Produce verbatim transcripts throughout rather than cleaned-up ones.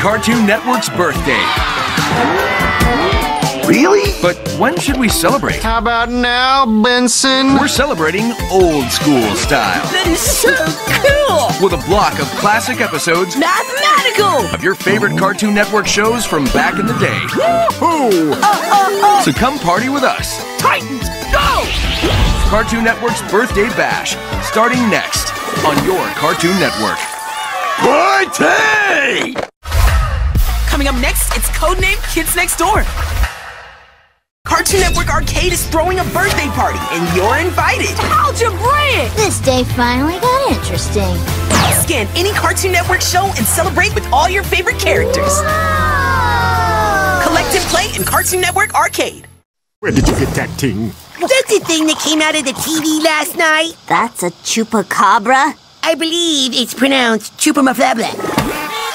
Cartoon Network's birthday. Really? But when should we celebrate? How about now, Benson? We're celebrating old school style. That is so cool! With a block of classic episodes Mathematical! of your favorite Cartoon Network shows from back in the day. Woohoo! Uh, uh, uh. So come party with us. Titans, go! Cartoon Network's Birthday Bash, starting next on your Cartoon Network. Party! Coming up next, it's Codename Kids Next Door. Cartoon Network Arcade is throwing a birthday party, and you're invited. Algebraic! This day finally got interesting. Scan any Cartoon Network show and celebrate with all your favorite characters. Whoa! Collect and play in Cartoon Network Arcade. Where did you get that thing? That's the thing that came out of the T V last night. That's a chupacabra? I believe it's pronounced chupamaflabla.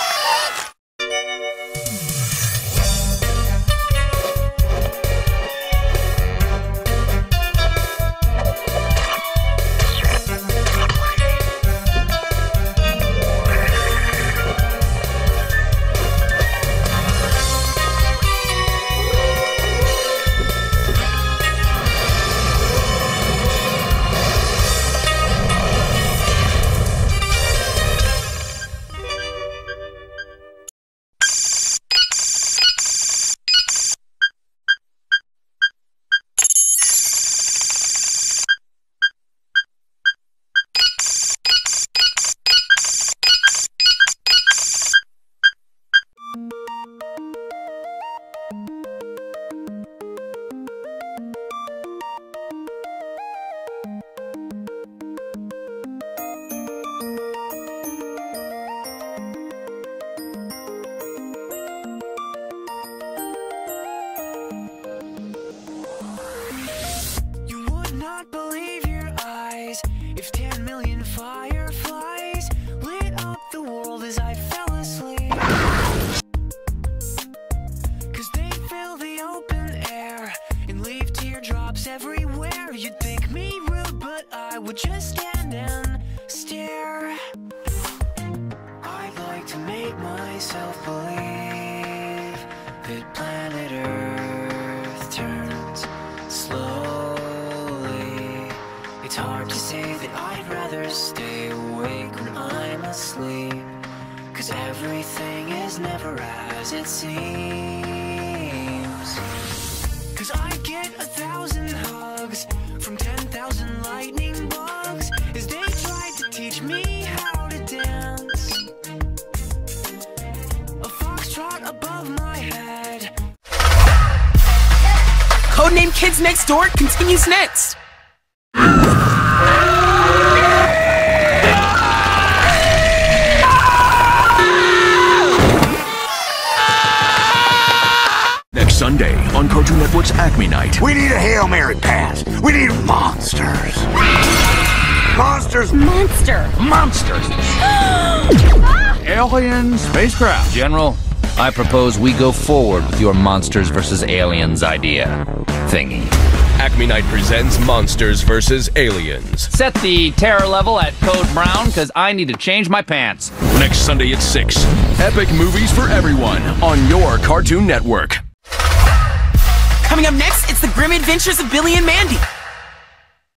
Believe your eyes if ten million fireflies lit up the world as I fell asleep. Cause they fill the open air and leave teardrops everywhere. You'd think me rude, but I would just stand and stare. I'd like to make myself believe that planet Earth turns slow. It's hard to say that I'd rather stay awake when I'm asleep, cause everything is never as it seems. Cause I get a thousand hugs from ten thousand lightning bugs as they tried to teach me how to dance. A foxtrot above my head. Codename Kids Next Door continues next. Next Sunday on Cartoon Network's Acme Night. We need a Hail Mary pass. We need monsters. Monsters. Monster. Monsters. Alien spacecraft. General, I propose we go forward with your Monsters versus Aliens idea thingy. Acme Night presents Monsters versus Aliens. Set the terror level at code brown, because I need to change my pants. Next Sunday at six. Epic movies for everyone on your Cartoon Network. Coming up next, it's the Grim Adventures of Billy and Mandy.